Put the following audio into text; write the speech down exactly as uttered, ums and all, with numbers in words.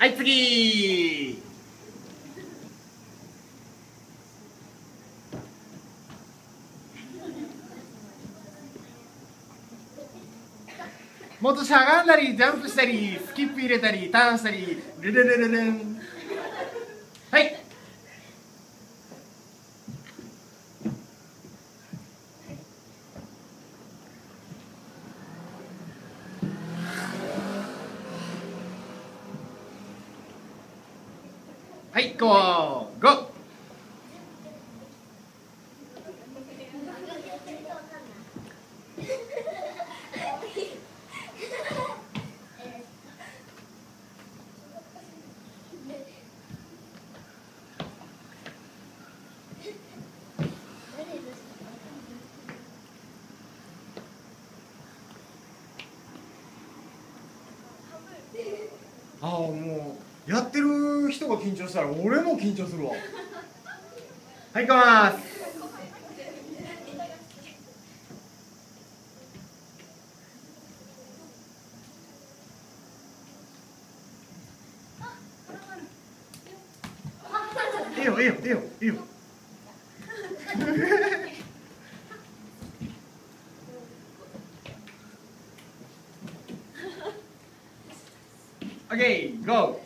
はい次。もっとしゃがんだりジャンプしたりスキップ入れたりターンしたりルルルルルン。はいはいゴーゴー。ああもうやってる人が緊張したら俺も緊張するわ。はい行きます。いいよいいよいいよいいよ。オッケーゴー。